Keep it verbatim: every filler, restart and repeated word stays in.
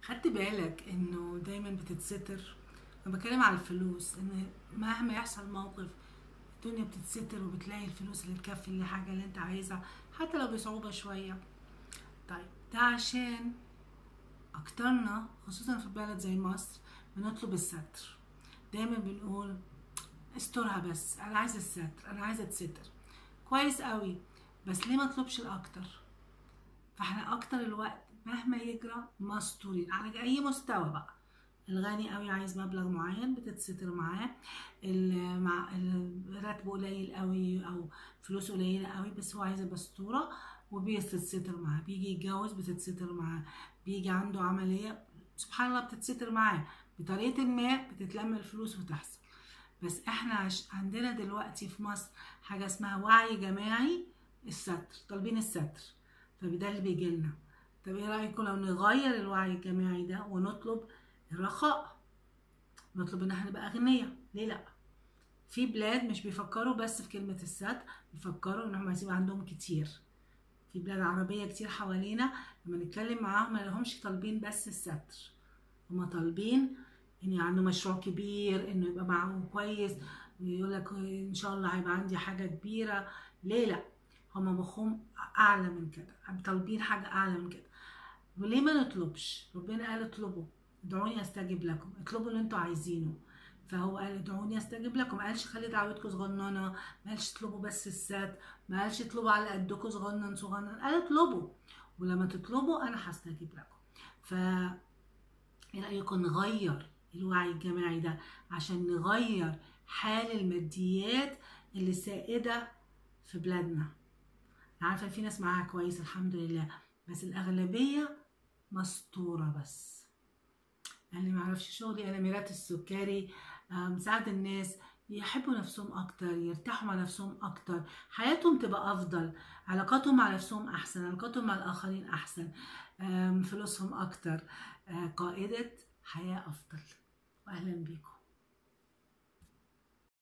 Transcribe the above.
خدت بالك انه دايما بتتستر؟ انا بتكلم على الفلوس، ان مهما يحصل موقف الدنيا بتتستر وبتلاقي الفلوس اللي تكفي الحاجة اللي انت عايزها حتى لو بصعوبة شوية. طيب ده عشان اكترنا خصوصا في بلد زي مصر بنطلب الستر. دايما بنقول استرها، بس انا عايزه الستر، انا عايزه اتستر. كويس قوي، بس ليه ما اطلبش الاكتر؟ فاحنا اكتر الوقت مهما يجرى مستورين على اي مستوى بقى. الغني قوي عايز مبلغ معين بتتستر معاه، ال- مع ال- راتبه قليل قوي او فلوسه قليله قوي بس هو عايز بستوره وبيتستر معاه. بيجي يتجوز بتتستر معاه، بيجي عنده عمليه سبحان الله بتتستر معاه. بطريقه ما بتتلم الفلوس وتحصل. بس احنا عش عندنا دلوقتي في مصر حاجه اسمها وعي جماعي الستر، طالبين الستر، فده اللي بيجي لنا. طب ايه رايكم لو نغير الوعي الجماعي ده ونطلب الرخاء؟ نطلب ان احنا نبقى اغنياء، ليه لا؟ في بلاد مش بيفكروا بس في كلمه الستر، بيفكروا انهم عايزين يبقى عندهم كتير. في بلاد عربيه كتير حوالينا لما نتكلم معاهم ما لهمش طالبين بس الستر، هما طالبين ان يبقى عنده مشروع كبير، انه يبقى معاه كويس، ويقول لك ان شاء الله هيبقى عندي حاجه كبيره. ليه لا؟ هما مخهم اعلى من كده، طالبين حاجه اعلى من كده. وليه ما نطلبش؟ ربنا قال اطلبوا ادعوني استجب لكم، اطلبوا اللي انتوا عايزينه. فهو قال ادعوني استجب لكم، ما قالش خلي دعوتكم صغننه، ما قالش اطلبوا بس السات، ما قالش اطلبوا على قدكم صغنن صغنن، قال اطلبوا، ولما تطلبوا انا هستجيب لكم. ف ايه رايكم نغير الوعي الجماعي ده عشان نغير حال الماديات اللي سائده في بلادنا؟ انا عارفه في ناس معاها كويس الحمد لله، بس الاغلبيه مستوره بس. يعني ما اعرفش شغلي انا ميرات السكري، مساعد الناس يحبوا نفسهم اكتر، يرتاحوا مع نفسهم اكتر، حياتهم تبقى افضل، علاقاتهم مع نفسهم احسن، علاقاتهم مع الاخرين احسن، فلوسهم اكتر، قائدة حياة افضل. واهلا بيكم.